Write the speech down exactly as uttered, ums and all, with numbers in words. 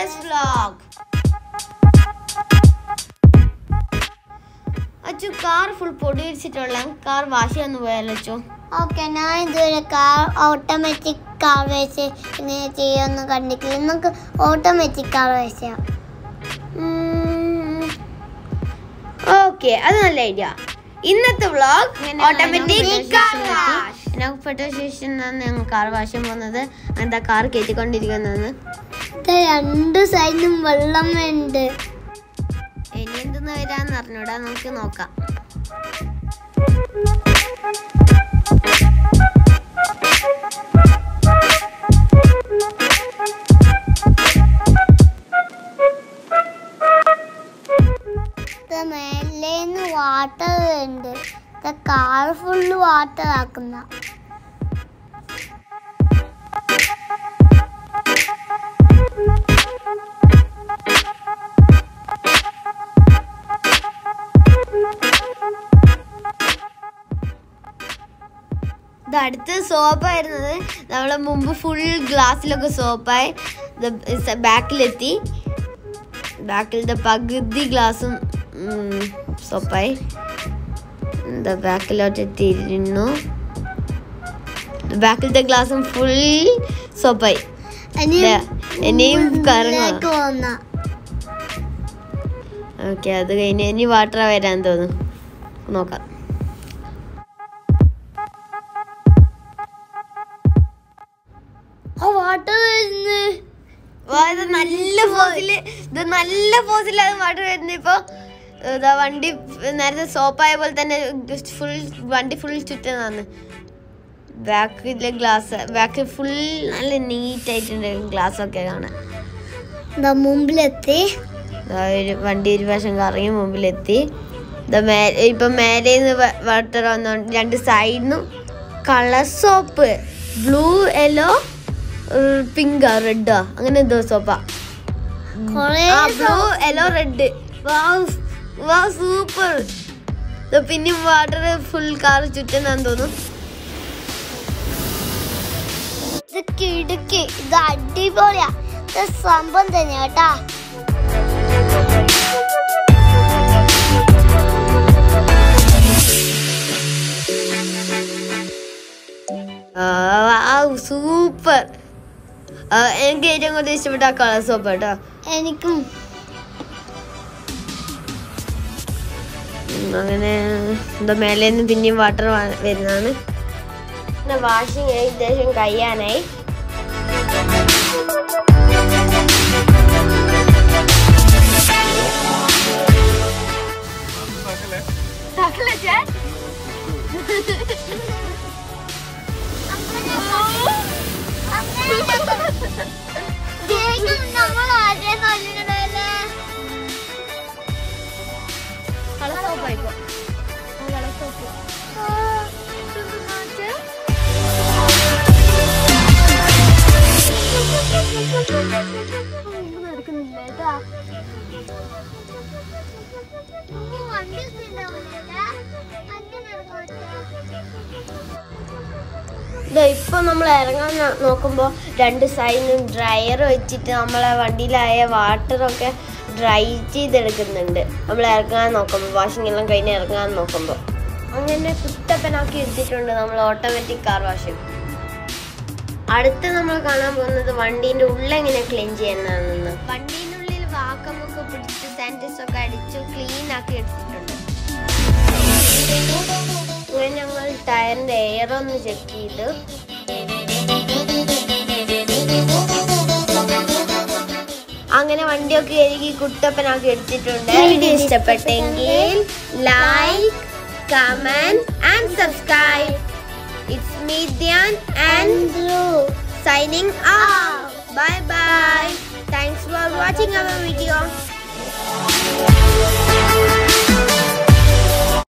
today's vlog. Achu car full podi idichittulla car wash cheyannu poyallo achu. Okay, now this car automatic car wash ingane cheyyonu kandikilla. Namukku automatic car wash cheyam. Okay, that's a good idea. In the vlog, automatic car wash. Now, photo session and car wash and the car keti kondirikkunnu. The രണ്ട് സൈഡിലും വെള്ളമുണ്ട്. ഇനി എന്തെന്ന് വരാന്ന് അറിഞ്ഞൂടാ, നമുക്ക് നോക്കാം. മേലേന്ന് വാട്ടർ ഉണ്ട്. കാർ ഫുള്ള് വാട്ടർ ആക്കുന്ന. അടുത്ത സോപ്പായിരുന്നത് നമ്മളെ മുമ്പ് ഫുൾ ഗ്ലാസ്സിലൊക്കെ സോപ്പായി ബാക്കിലെത്തി. ബാക്കിലത്തെ പകുതി ഗ്ലാസും സോപ്പായി എന്താ ബാക്കിലോട്ട് എത്തിയിരുന്നു. ബാക്കിലത്തെ ഗ്ലാസും ഫുൾ സോപ്പായി. ഇനിയും കറങ്ങുക. ഓക്കെ, അത് കഴിഞ്ഞ് ഇനി വാട്ടർ വരാൻ തോന്നുന്നു. നോക്കാം. വാട്ടർ നല്ല ഫോസില് ഇത് നല്ല ഫോസിലാണ് വാട്ടർ വരുന്നത്. ഇപ്പൊ വണ്ടി നേരത്തെ സോപ്പായ പോലെ തന്നെ ഫുൾ വണ്ടി ഫുൾ ചുറ്റുന്നതാണ്. ബാക്കിലെ ഗ്ലാസ് ബാക്കിൽ ഫുൾ നല്ല നീറ്റ് ആയിട്ടുണ്ട്. ഗ്ലാസ് ഒക്കെ കാണാൻ മുമ്പിലെത്തി. വണ്ടി ഒരു വശം കറങ്ങി മുമ്പിലെത്തി. ഇപ്പൊ മേലേന്ന് വാട്ടർ വന്നോണ്ട് രണ്ട് സൈഡിനും colour soap blue yellow pink red അങ്ങനെ എന്തോ സോപ്പാ. Blue yellow red. സൂപ്പർ. പിന്നെ വാട്ടർ ഫുൾ കാർ ചുറ്റുന്നാന്ന് തോന്നുന്നു. ഇത് കിടുക്കി. ഇത് അടിപൊളിയാ. ഇത് സംഭവം തന്നെ കേട്ടാ. സൂപ്പർ. എനിക്ക് ഏറ്റവും കൂടുതൽ ഇഷ്ടപ്പെട്ട കളർ സോപ്പ് കേട്ടോ. എനിക്കും. അങ്ങനെ എന്താ മേലേന്ന് പിന്നെയും വാട്ടർ വരുന്നതാണ്. പിന്നെ വാഷിങ് ഏകദേശം കഴിയാനായി. ഇപ്പൊ നമ്മൾ ഇറങ്ങാൻ നോക്കുമ്പോ രണ്ട് സൈഡിലും ഡ്രയർ വെച്ചിട്ട് നമ്മളെ വണ്ടിയിലായ വാട്ടറൊക്കെ ഡ്രൈ ചെയ്തെടുക്കുന്നുണ്ട്. നമ്മൾ ഇറങ്ങാൻ നോക്കുമ്പോൾ വാഷിംഗ് എല്ലാം കഴിഞ്ഞ് ഇറങ്ങാൻ നോക്കുമ്പോൾ അങ്ങനെ കുട്ടപ്പനാക്കി എടുത്തിട്ടുണ്ട് നമ്മൾ ഓട്ടോമാറ്റിക് കാർ വാഷിംഗ്. അടുത്ത് നമ്മൾ കാണാൻ പോകുന്നത് വണ്ടീൻ്റെ ഉള്ളെങ്ങനെ ക്ലീൻ ചെയ്യുന്നതാണെന്ന്. വണ്ടീൻ്റെ ഉള്ളിൽ വാക്കമൊക്കെ പിടിച്ച് സാനിറ്റൈസർ ഒക്കെ അടിച്ച് ക്ലീൻ ആക്കി എടുത്തിട്ടുണ്ട്. അങ്ങനെ ഞങ്ങൾ ടയറിൻ്റെ എയർ ഒന്ന് ചെക്ക് ചെയ്ത് അങ്ങനെ വണ്ടിയൊക്കെ കഴുകി കുട്ടപ്പനാക്കി എടുത്തിട്ടുണ്ട്. വീഡിയോ ഇഷ്ടപ്പെട്ടെങ്കിൽ like, comment and subscribe. It's me Dhyan and Blue signing off. Bye bye. Thanks for watching our video.